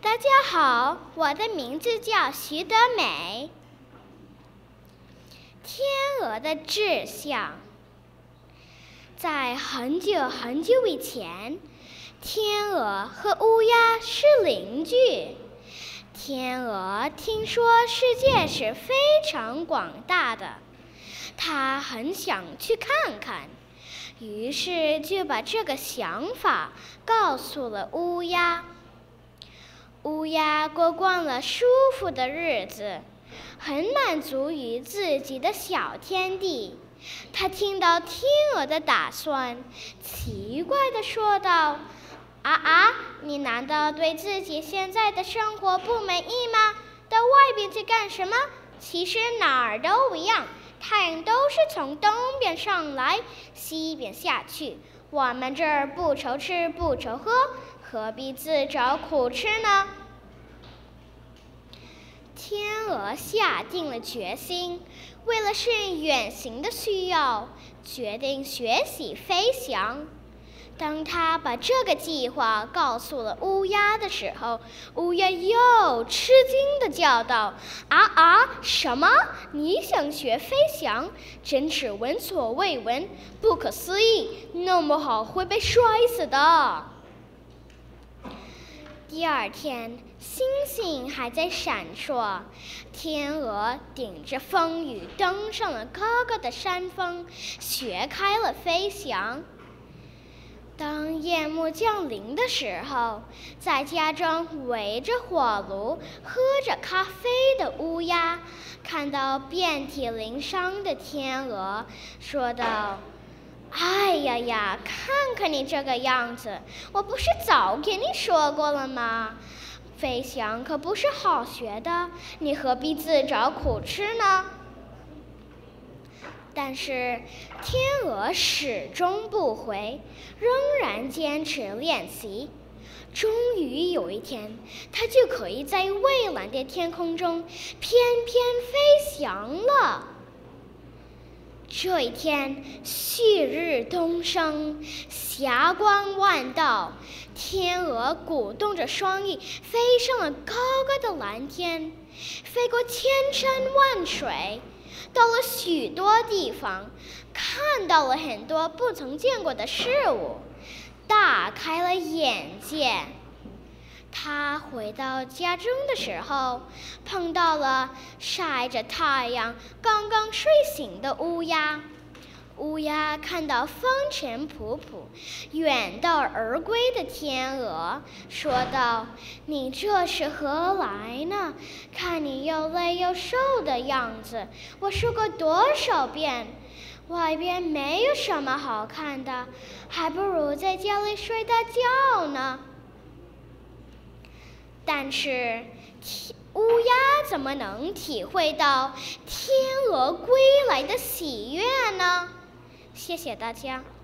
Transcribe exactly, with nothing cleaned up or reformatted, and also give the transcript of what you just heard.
大家好，我的名字叫徐德美。天鹅的志向。在很久很久以前，天鹅和乌鸦是邻居。天鹅听说世界是非常广大的，它很想去看看，于是就把这个想法告诉了乌鸦。乌鸦过惯了舒服的日子，很满足于自己的小天地。他听到天鹅的打算，奇怪地说道：“啊啊，你难道对自己现在的生活不满意吗？到外边去干什么？其实哪儿都一样，太阳都是从东边上来，西边下去。我们这儿不愁吃不愁喝，何必自找苦吃呢？”天鹅下定了决心，为了适应远行的需要，决定学习飞翔。当他把这个计划告诉了乌鸦的时候，乌鸦又吃惊地叫道：“啊啊，什么？你想学飞翔？真是闻所未闻，不可思议！那么好会被摔死的。”第二天，星星还在闪烁，天鹅顶着风雨登上了高高的山峰，学开了飞翔。当夜幕降临的时候，在家中围着火炉喝着咖啡的乌鸦，看到遍体鳞伤的天鹅，说道：“哎呀呀，看看你这个样子，我不是早给你说过了吗？飞翔可不是好学的，你何必自找苦吃呢？”但是天鹅始终不回，仍然坚持练习。终于有一天，它就可以在蔚蓝的天空中翩翩飞翔了。这一天，旭日东升，霞光万道，天鹅鼓动着双翼，飞上了高高的蓝天，飞过千山万水，到了许多地方，看到了很多不曾见过的事物，大开了眼界。他回到家中的时候，碰到了晒着太阳、刚刚睡醒的乌鸦。乌鸦看到风尘仆仆、远道而归的天鹅，说道：“你这是何来呢？看你又累又瘦的样子，我说过多少遍，外边没有什么好看的，还不如在家里睡大觉呢。”但是乌鸦怎么能体会到天鹅归来的喜悦呢？谢谢大家。